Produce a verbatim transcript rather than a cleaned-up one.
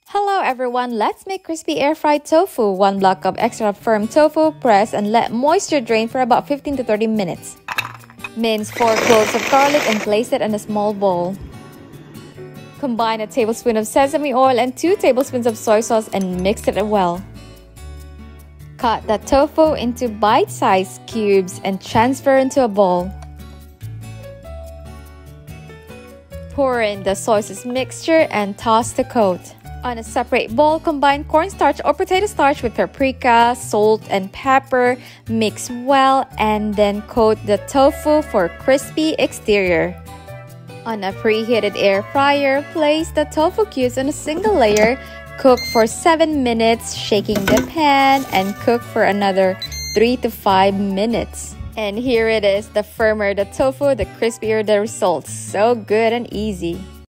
Hello everyone, let's make crispy air-fried tofu. One block of extra firm tofu, press and let moisture drain for about fifteen to thirty minutes. Mince four cloves of garlic and place it in a small bowl. Combine a tablespoon of sesame oil and two tablespoons of soy sauce and mix it well. Cut the tofu into bite-sized cubes and transfer into a bowl. Pour in the soy sauce mixture and toss the coat. On a separate bowl, combine cornstarch or potato starch with paprika, salt, and pepper. Mix well and then coat the tofu for crispy exterior. On a preheated air fryer, place the tofu cubes on a single layer. Cook for seven minutes, shaking the pan, and cook for another three to five minutes. And here it is. The firmer the tofu, the crispier the results. So good and easy.